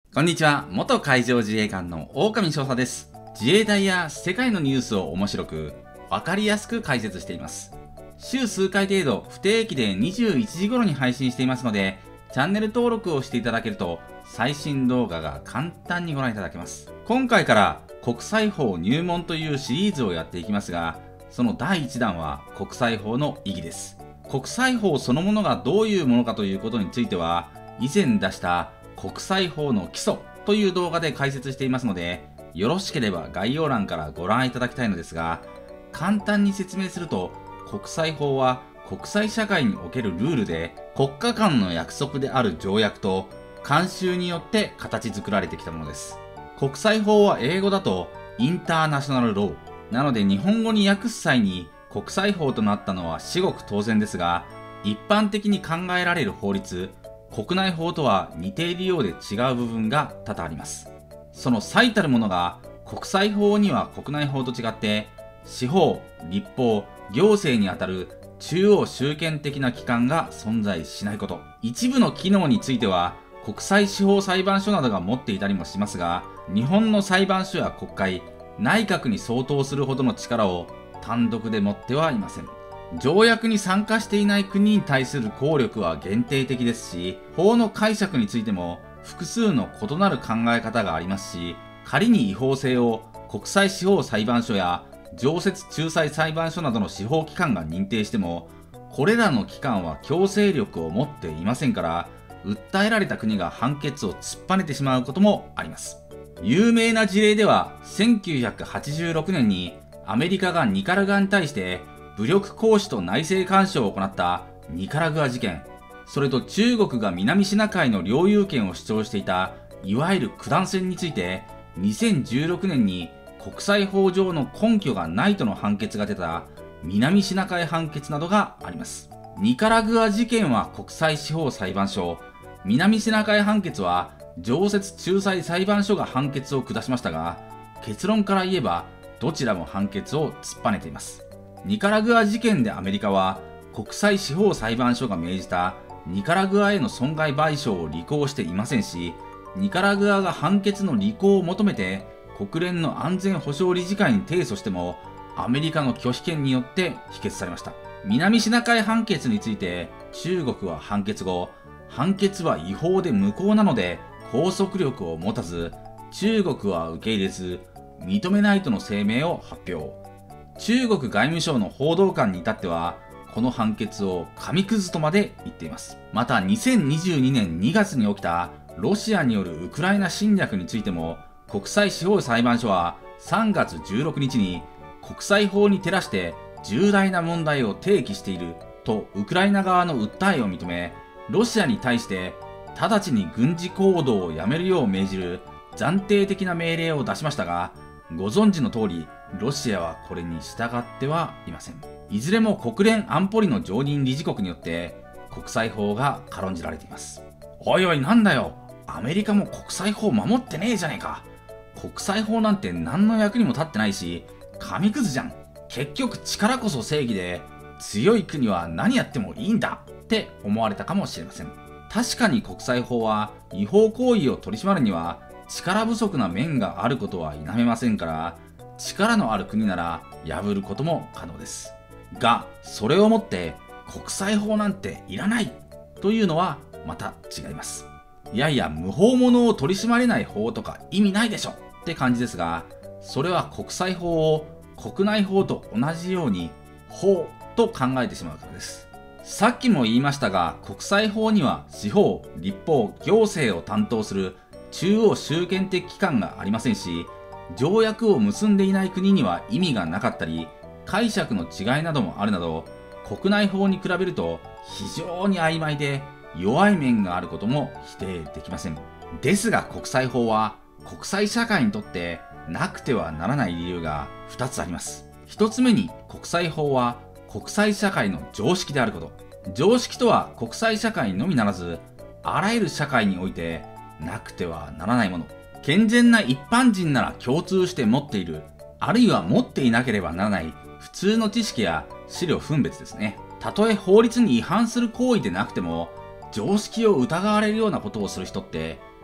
こんにちは。元海上自衛官の狼少佐です。自衛隊や世界のニュースを面白く、わかりやすく解説しています。週数回程度、不定期で21時頃に配信していますので、チャンネル登録をしていただけると、最新動画が簡単にご覧いただけます。今回から国際法入門というシリーズをやっていきますが、その第1弾は国際法の意義です。国際法そのものがどういうものかということについては、以前出した国際法の基礎という動画で解説していますので、よろしければ概要欄からご覧いただきたいのですが、簡単に説明すると、国際法は国際社会におけるルールで、国家間の約束である条約と慣習によって形作られてきたものです。国際法は英語だとインターナショナルローなので、日本語に訳す際に国際法となったのは至極当然ですが、一般的に考えられる法律、国内法とは似ているようで違う部分が多々あります。その最たるものが、国際法には国内法と違って司法、立法、行政にあたる中央集権的な機関が存在しないこと。一部の機能については国際司法裁判所などが持っていたりもしますが、日本の裁判所や国会、内閣に相当するほどの力を単独で持ってはいません。条約に参加していない国に対する効力は限定的ですし、法の解釈についても複数の異なる考え方がありますし、仮に違法性を国際司法裁判所や常設仲裁裁判所などの司法機関が認定しても、これらの機関は強制力を持っていませんから、訴えられた国が判決を突っぱねてしまうこともあります。有名な事例では、1986年にアメリカがニカラグアに対して武力行使と内政干渉を行ったニカラグア事件、それと中国が南シナ海の領有権を主張していたいわゆる九段線について、2016年に国際法上の根拠がないとの判決が出た南シナ海判決などがあります。ニカラグア事件は国際司法裁判所、南シナ海判決は常設仲裁裁判所が判決を下しましたが、結論から言えばどちらも判決を突っぱねています。ニカラグア事件でアメリカは国際司法裁判所が命じたニカラグアへの損害賠償を履行していませんし、ニカラグアが判決の履行を求めて国連の安全保障理事会に提訴しても、アメリカの拒否権によって否決されました。南シナ海判決について中国は判決後、判決は違法で無効なので拘束力を持たず、中国は受け入れず認めないとの声明を発表。中国外務省の報道官に至っては、この判決を紙くずとまで言っています。また2022年2月に起きたロシアによるウクライナ侵略についても、国際司法裁判所は3月16日に国際法に照らして重大な問題を提起しているとウクライナ側の訴えを認め、ロシアに対して直ちに軍事行動をやめるよう命じる暫定的な命令を出しましたが、ご存知の通り、ロシアはこれに従ってはいません。いずれも国連安保理の常任理事国によって国際法が軽んじられています。おいおい、なんだよ、アメリカも国際法守ってねえじゃねえか。国際法なんて何の役にも立ってないし、紙くずじゃん。結局力こそ正義で、強い国は何やってもいいんだって思われたかもしれません。確かに国際法は違法行為を取り締まるには力不足な面があることは否めませんから、力のある国なら破ることも可能です。が、それをもって国際法なんていらないというのはまた違います。いやいや、無法者を取り締まれない法とか意味ないでしょって感じですが、それは国際法を国内法と同じように法と考えてしまうからです。さっきも言いましたが、国際法には司法、立法、行政を担当する中央集権的機関がありませんし、条約を結んでいない国には意味がなかったり、解釈の違いなどもあるなど、国内法に比べると非常に曖昧で弱い面があることも否定できません。ですが国際法は国際社会にとってなくてはならない理由が2つあります。1つ目に、国際法は国際社会の常識であること。常識とは国際社会のみならず、あらゆる社会においてなくてはならないもの。健全な一般人なら共通して持っている、あるいは持っていなければならない普通の知識や資料分別ですね。たとえ法律に違反する行為でなくても、常識を疑われるようなことをする人って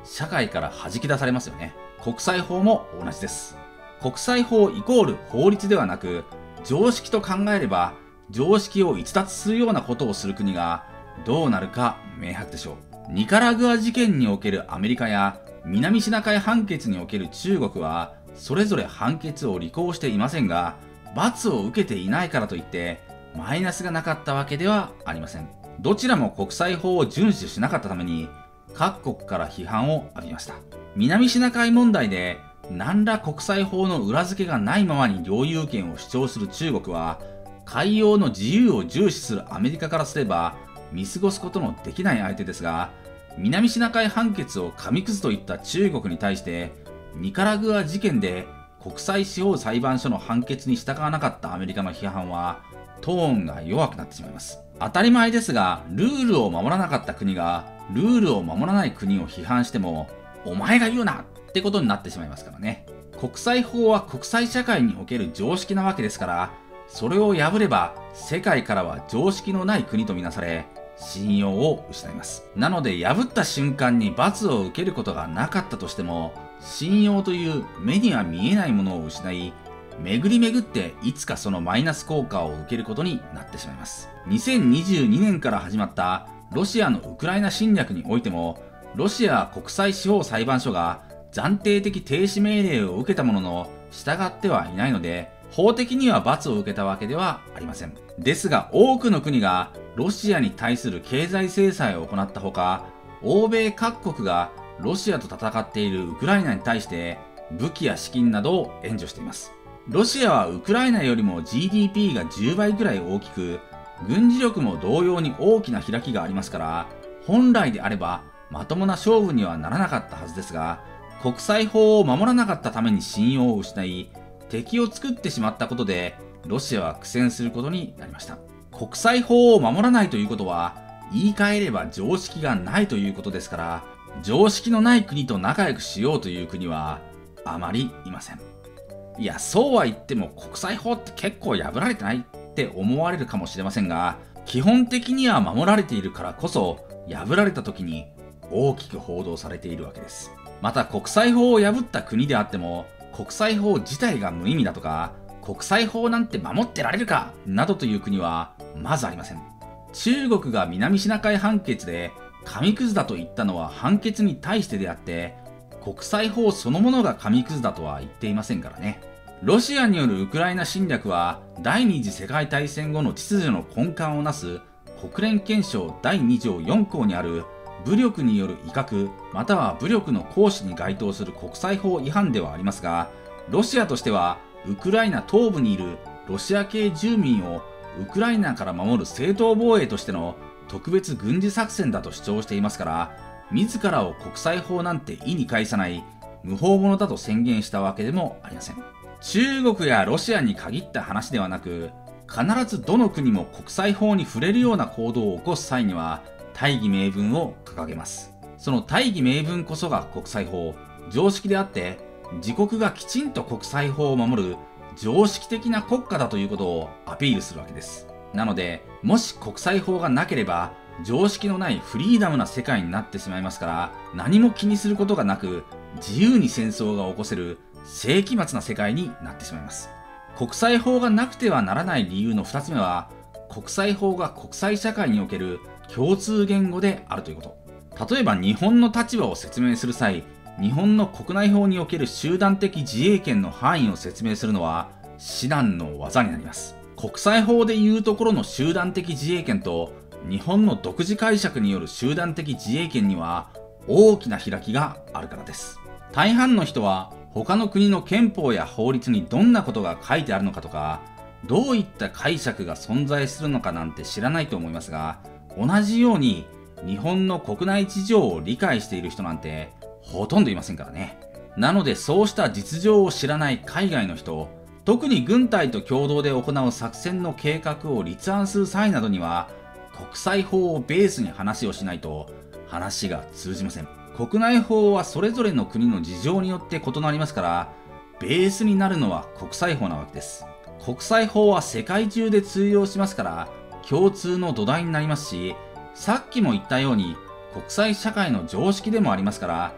社会から弾き出されますよね。国際法も同じです。国際法イコール法律ではなく、常識と考えれば、常識を逸脱するようなことをする国がどうなるか明白でしょう。ニカラグア事件におけるアメリカや南シナ海判決における中国は、それぞれ判決を履行していませんが、罰を受けていないからといってマイナスがなかったわけではありません。どちらも国際法を遵守しなかったために各国から批判を浴びました。南シナ海問題で何ら国際法の裏付けがないままに領有権を主張する中国は、海洋の自由を重視するアメリカからすれば見過ごすことのできない相手ですが、南シナ海判決を紙くずといった中国に対してニカラグア事件で国際司法裁判所の判決に従わなかったアメリカの批判はトーンが弱くなってしまいます。当たり前ですが、ルールを守らなかった国がルールを守らない国を批判しても、お前が言うなってことになってしまいますからね。国際法は国際社会における常識なわけですから、それを破れば世界からは常識のない国とみなされ、信用を失います。なので破った瞬間に罰を受けることがなかったとしても、信用という目には見えないものを失い、巡り巡っていつかそのマイナス効果を受けることになってしまいます。2022年から始まったロシアのウクライナ侵略においても、ロシア国際司法裁判所が暫定的停止命令を受けたものの従ってはいないので、法的には罰を受けたわけではありません。ですが多くの国がロシアに対する経済制裁を行ったほか、欧米各国がロシアと戦っているウクライナに対して武器や資金などを援助しています。ロシアはウクライナよりも GDP が10倍ぐらい大きく、軍事力も同様に大きな開きがありますから、本来であればまともな勝負にはならなかったはずですが、国際法を守らなかったために信用を失い、敵を作ってしまったことでロシアは苦戦することになりました。国際法を守らないということは、言い換えれば常識がないということですから、常識のない国と仲良くしようという国はあまりいません。いや、そうは言っても国際法って結構破られてないって思われるかもしれませんが、基本的には守られているからこそ、破られた時に大きく報道されているわけです。また国際法を破った国であっても、国際法自体が無意味だとか、国際法なんて守ってられるかなどという国はまずありません。中国が南シナ海判決で紙くずだと言ったのは判決に対してであって、国際法そのものが紙くずだとは言っていませんからね。ロシアによるウクライナ侵略は第二次世界大戦後の秩序の根幹をなす国連憲章第2条4項にある武力による威嚇または武力の行使に該当する国際法違反ではありますが、ロシアとしてはウクライナ東部にいるロシア系住民をウクライナから守る正当防衛としての特別軍事作戦だと主張していますから、自らを国際法なんて意に介さない無法者だと宣言したわけでもありません。中国やロシアに限った話ではなく、必ずどの国も国際法に触れるような行動を起こす際には大義名分を掲げます。その大義名分こそが国際法、常識であって、自国がきちんと国際法を守る常識的な国家だということをアピールするわけです。なので、もし国際法がなければ常識のないフリーダムな世界になってしまいますから、何も気にすることがなく自由に戦争が起こせる世紀末な世界になってしまいます。国際法がなくてはならない理由の2つ目は、国際法が国際社会における共通言語であるということ。例えば日本の立場を説明する際、日本の国内法における集団的自衛権の範囲を説明するのは至難の業になります。国際法でいうところの集団的自衛権と日本の独自解釈による集団的自衛権には大きな開きがあるからです。大半の人は他の国の憲法や法律にどんなことが書いてあるのかとか、どういった解釈が存在するのかなんて知らないと思いますが、同じように日本の国内事情を理解している人なんてほとんどいませんからね。なのでそうした実情を知らない海外の人、特に軍隊と共同で行う作戦の計画を立案する際などには、国際法をベースに話をしないと話が通じません。国内法はそれぞれの国の事情によって異なりますから、ベースになるのは国際法なわけです。国際法は世界中で通用しますから共通の土台になりますし、さっきも言ったように国際社会の常識でもありますから、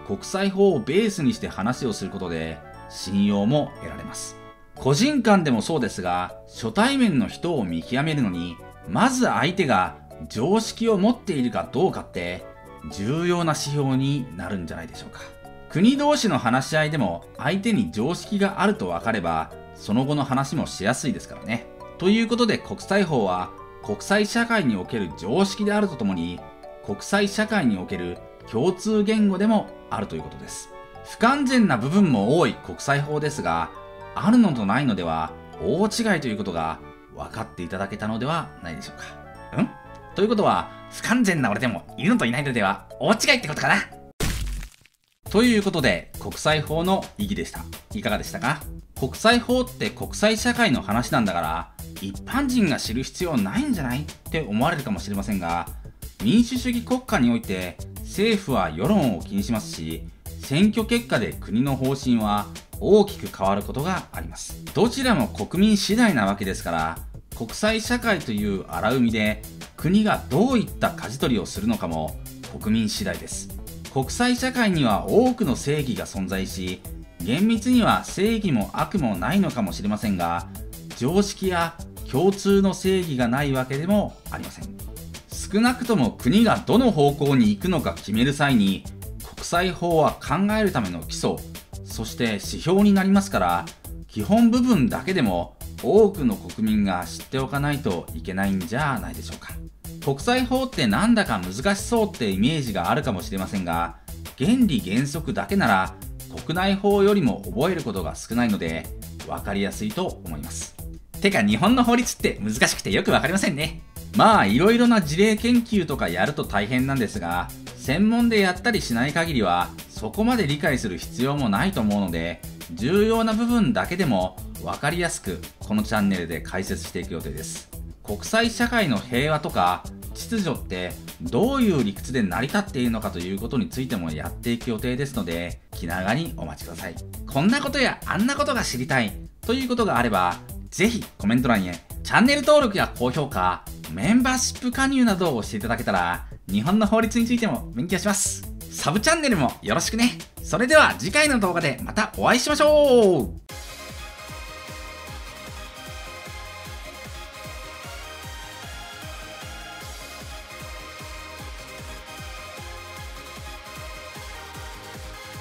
国際法をベースにして話をすることで信用も得られます。個人間でもそうですが、初対面の人を見極めるのに、まず相手が常識を持っているかどうかって重要な指標になるんじゃないでしょうか。国同士の話し合いでも相手に常識があると分かれば、その後の話もしやすいですからね。ということで国際法は国際社会における常識であるとともに、国際社会における共通言語でもあるということです。不完全な部分も多い国際法ですが、あるのとないのでは大違いということが分かっていただけたのではないでしょうか。ということは、不完全な俺でもいるのといないのでは大違いってことかな。ということで、国際法の意義でした。いかがでしたか？国際法って国際社会の話なんだから、一般人が知る必要ないんじゃないって思われるかもしれませんが、民主主義国家において政府は世論を気にしますし、選挙結果で国の方針は大きく変わることがあります。どちらも国民次第なわけですから、国際社会という荒海で国がどういった舵取りをするのかも国民次第です。国際社会には多くの正義が存在し、厳密には正義も悪もないのかもしれませんが、常識や共通の正義がないわけでもありません。少なくとも国がどの方向に行くのか決める際に、国際法は考えるための基礎、そして指標になりますから、基本部分だけでも多くの国民が知っておかないといけないんじゃないでしょうか。国際法ってなんだか難しそうってイメージがあるかもしれませんが、原理原則だけなら国内法よりも覚えることが少ないので分かりやすいと思います。てか日本の法律って難しくてよく分かりませんね。まあいろいろな事例研究とかやると大変なんですが、専門でやったりしない限りはそこまで理解する必要もないと思うので、重要な部分だけでも分かりやすくこのチャンネルで解説していく予定です。国際社会の平和とか秩序ってどういう理屈で成り立っているのかということについてもやっていく予定ですので、気長にお待ちください。こんなことやあんなことが知りたいということがあれば、ぜひコメント欄へチャンネル登録や高評価、メンバーシップ加入などを押していただけたら、日本の法律についても勉強します。サブチャンネルもよろしくね。それでは次回の動画でまたお会いしましょう。